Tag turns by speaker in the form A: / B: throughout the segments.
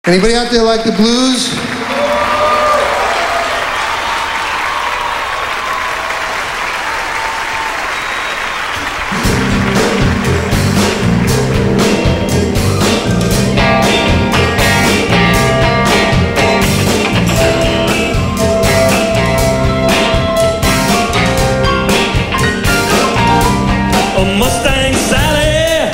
A: Anybody out there like the blues?
B: A Mustang Sally.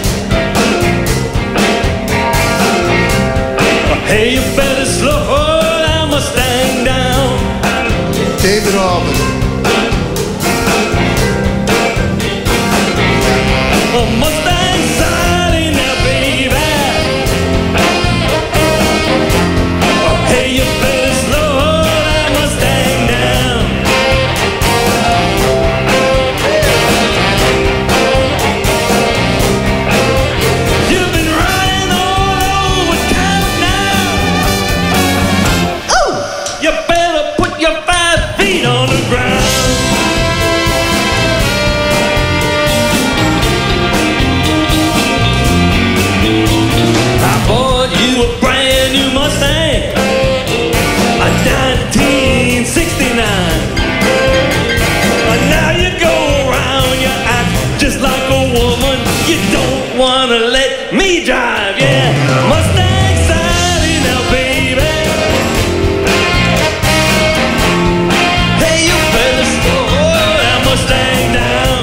B: Hey, you better slow that Mustang down.
A: David Alben.
B: A Mustang Sally now, baby. Hey, you better slow that Mustang down. You've been riding all over town now. You better put your 5 feet on the ground. I bought you a brand new Mustang, a 1969. And now you go around, you act just like a woman. You don't wanna let me drive, yeah. Mustang Sally now, baby. Hey, you better slow that Mustang down.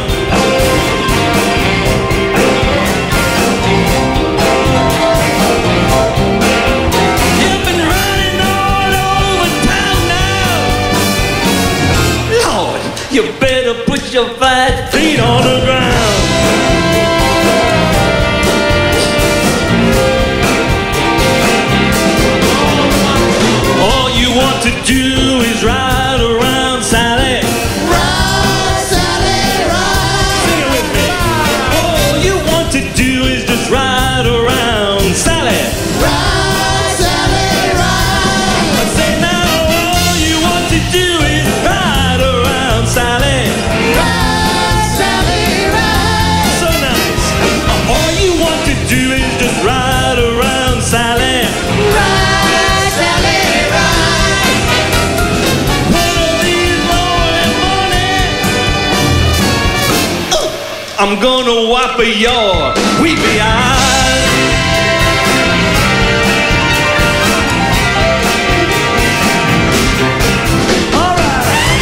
B: You've been running all over town now. Lord, you better put your 5 feet on the ground. All you want to do is ride around, Sally.
A: Ride, Sally, ride.
B: Sing it with me. All you want to do is just ride around, Sally.
A: Ride, Sally, ride.
B: I say now, all you want to do is ride around, Sally.
A: Ride, Sally, ride.
B: So nice. All you want to do is just ride around, Sally.
A: Ride, Sally, ride.
B: One of these morning, I'm gonna wipe your weepy eyes. All right.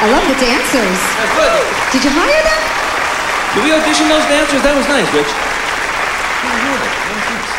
C: I love the dancers.
B: That's good.
C: Did you hire them?
B: Did we audition those dancers? That was nice, Rich. Yeah, I heard it. That was nice.